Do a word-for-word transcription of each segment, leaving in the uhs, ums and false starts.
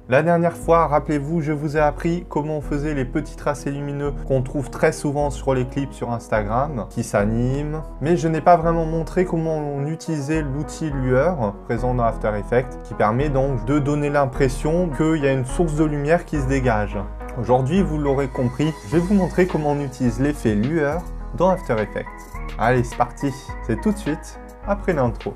La dernière fois, rappelez-vous, je vous ai appris comment on faisait les petits tracés lumineux qu'on trouve très souvent sur les clips sur Instagram, qui s'animent. Mais je n'ai pas vraiment montré comment on utilisait l'outil lueur présent dans After Effects, qui permet donc de donner l'impression qu'il y a une source de lumière qui se dégage. Aujourd'hui, vous l'aurez compris, je vais vous montrer comment on utilise l'effet lueur dans After Effects. Allez, c'est parti, c'est tout de suite après l'intro.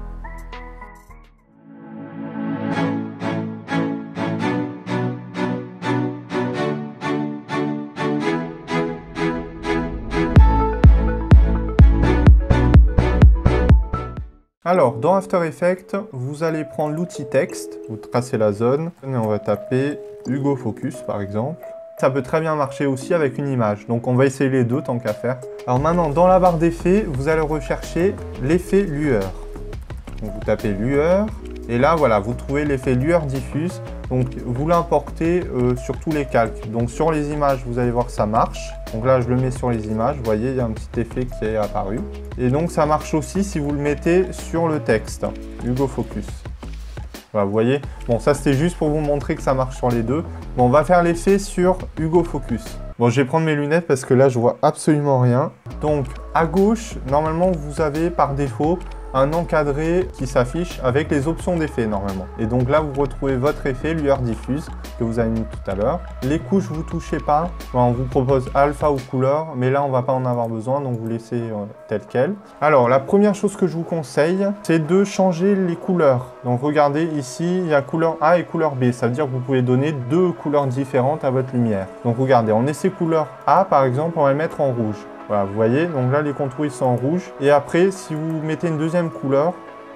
Alors, dans After Effects, vous allez prendre l'outil texte, vous tracez la zone, et on va taper Hugo Focus par exemple. Ça peut très bien marcher aussi avec une image, donc on va essayer les deux tant qu'à faire. Alors maintenant, dans la barre d'effets, vous allez rechercher l'effet lueur. Donc vous tapez lueur, et là voilà, vous trouvez l'effet lueur diffuse. Donc vous l'importez euh, sur tous les calques. Donc sur les images, vous allez voir que ça marche. Donc là, je le mets sur les images. Vous voyez, il y a un petit effet qui est apparu. Et donc ça marche aussi si vous le mettez sur le texte. Hugo Focus. Voilà, vous voyez. Bon, ça c'était juste pour vous montrer que ça marche sur les deux. Bon, on va faire l'effet sur Hugo Focus. Bon, je vais prendre mes lunettes parce que là, je vois absolument rien. Donc à gauche, normalement, vous avez par défaut un encadré qui s'affiche avec les options d'effet normalement. Et donc là, vous retrouvez votre effet lueur diffuse que vous avez mis tout à l'heure. Les couches, vous touchez pas. Bon, on vous propose alpha ou couleur, mais là, on va pas en avoir besoin, donc vous laissez euh, tel quel. Alors, la première chose que je vous conseille, c'est de changer les couleurs. Donc regardez ici, il y a couleur A et couleur B. Ça veut dire que vous pouvez donner deux couleurs différentes à votre lumière. Donc regardez, on essaie couleur A, par exemple, on va le mettre en rouge. Voilà, vous voyez, donc là les contours ils sont en rouge. Et après, si vous mettez une deuxième couleur,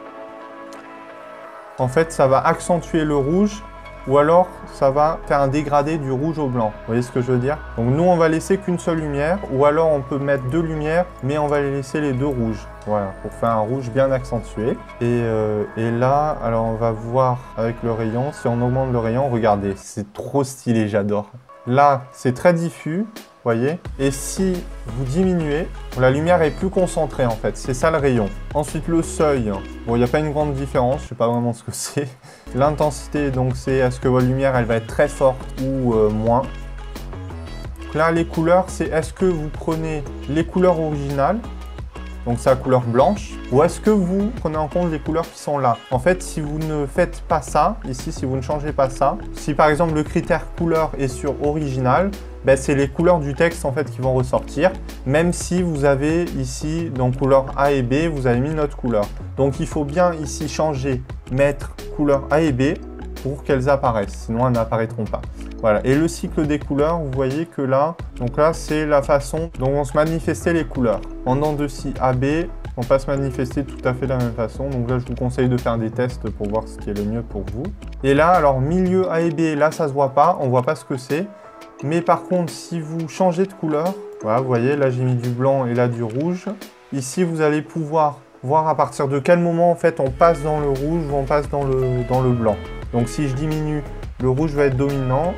en fait ça va accentuer le rouge ou alors ça va faire un dégradé du rouge au blanc. Vous voyez ce que je veux dire? Donc nous on va laisser qu'une seule lumière ou alors on peut mettre deux lumières mais on va les laisser les deux rouges. Voilà, pour faire un rouge bien accentué. Et, euh, et là, alors on va voir avec le rayon, si on augmente le rayon, regardez, c'est trop stylé, j'adore. Là, c'est très diffus. Voyez, et si vous diminuez, la lumière est plus concentrée en fait, c'est ça le rayon. Ensuite le seuil, bon il n'y a pas une grande différence, je ne sais pas vraiment ce que c'est. L'intensité, donc c'est est-ce que votre lumière elle va être très forte ou euh, moins. Donc là les couleurs, c'est est-ce que vous prenez les couleurs originales, donc c'est la couleur blanche, ou est-ce que vous prenez en compte les couleurs qui sont là? En fait, si vous ne faites pas ça, ici, si vous ne changez pas ça, si par exemple le critère couleur est sur original, ben, c'est les couleurs du texte en fait qui vont ressortir, même si vous avez ici, donc couleur A et B, vous avez mis notre couleur. Donc il faut bien ici changer, mettre couleur A et B pour qu'elles apparaissent, sinon elles n'apparaîtront pas. Voilà, et le cycle des couleurs, vous voyez que là, donc là c'est la façon dont vont se manifester les couleurs. En dents de scie A B, on va se manifester tout à fait de la même façon. Donc là je vous conseille de faire des tests pour voir ce qui est le mieux pour vous. Et là, alors milieu A et B, là ça se voit pas, on voit pas ce que c'est. Mais par contre, si vous changez de couleur, voilà, vous voyez, là j'ai mis du blanc et là du rouge. Ici vous allez pouvoir voir à partir de quel moment en fait on passe dans le rouge ou on passe dans le, dans le blanc. Donc si je diminue, le rouge va être dominant.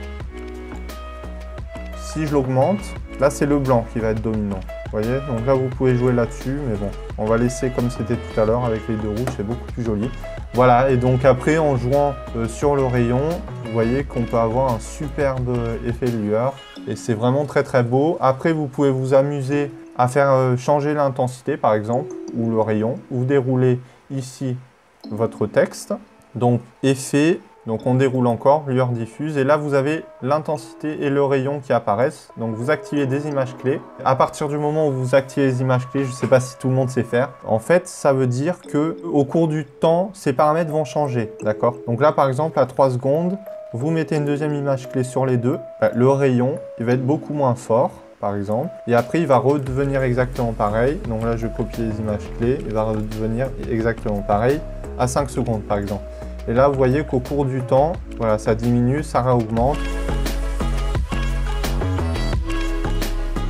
Si je l'augmente, là c'est le blanc qui va être dominant. Vous voyez, donc là vous pouvez jouer là-dessus, mais bon, on va laisser comme c'était tout à l'heure avec les deux rouges, c'est beaucoup plus joli. Voilà, et donc après en jouant euh, sur le rayon, vous voyez qu'on peut avoir un superbe effet de lueur et c'est vraiment très très beau. Après vous pouvez vous amuser à faire euh, changer l'intensité par exemple, ou le rayon, ou dérouler ici votre texte. Donc effet. Donc on déroule encore, lueur diffuse, et là vous avez l'intensité et le rayon qui apparaissent. Donc vous activez des images clés. À partir du moment où vous activez les images clés, je ne sais pas si tout le monde sait faire, en fait ça veut dire que au cours du temps, ces paramètres vont changer, d'accord? Donc là par exemple à trois secondes, vous mettez une deuxième image clé sur les deux, le rayon il va être beaucoup moins fort, par exemple, et après il va redevenir exactement pareil. Donc là je copie les images clés, il va redevenir exactement pareil à cinq secondes par exemple. Et là, vous voyez qu'au cours du temps, voilà, ça diminue, ça réaugmente.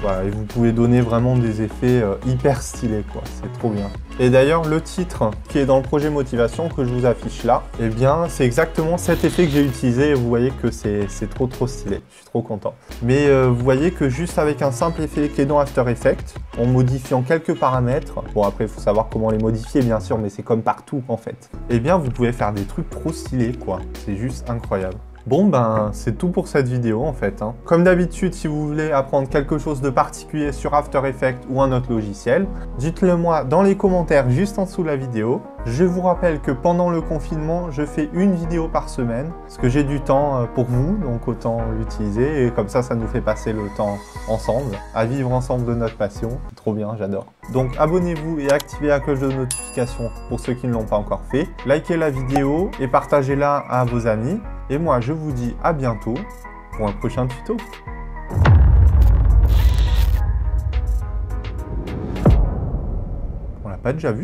Voilà, et vous pouvez donner vraiment des effets euh, hyper stylés, quoi. C'est trop bien. Et d'ailleurs, le titre qui est dans le projet motivation que je vous affiche là, eh bien, c'est exactement cet effet que j'ai utilisé et vous voyez que c'est trop trop stylé. Je suis trop content. Mais euh, vous voyez que juste avec un simple effet qui est dans After Effects, en modifiant quelques paramètres, bon après il faut savoir comment les modifier bien sûr, mais c'est comme partout en fait, eh bien vous pouvez faire des trucs trop stylés quoi. C'est juste incroyable. Bon ben c'est tout pour cette vidéo en fait. Hein. Comme d'habitude, si vous voulez apprendre quelque chose de particulier sur After Effects ou un autre logiciel, dites-le moi dans les commentaires juste en dessous de la vidéo. Je vous rappelle que pendant le confinement, je fais une vidéo par semaine, parce que j'ai du temps pour vous, donc autant l'utiliser, et comme ça, ça nous fait passer le temps ensemble, à vivre ensemble de notre passion. Trop bien, j'adore. Donc abonnez-vous et activez la cloche de notification pour ceux qui ne l'ont pas encore fait. Likez la vidéo et partagez-la à vos amis. Et moi, je vous dis à bientôt pour un prochain tuto. On l'a pas déjà vu cet effet ?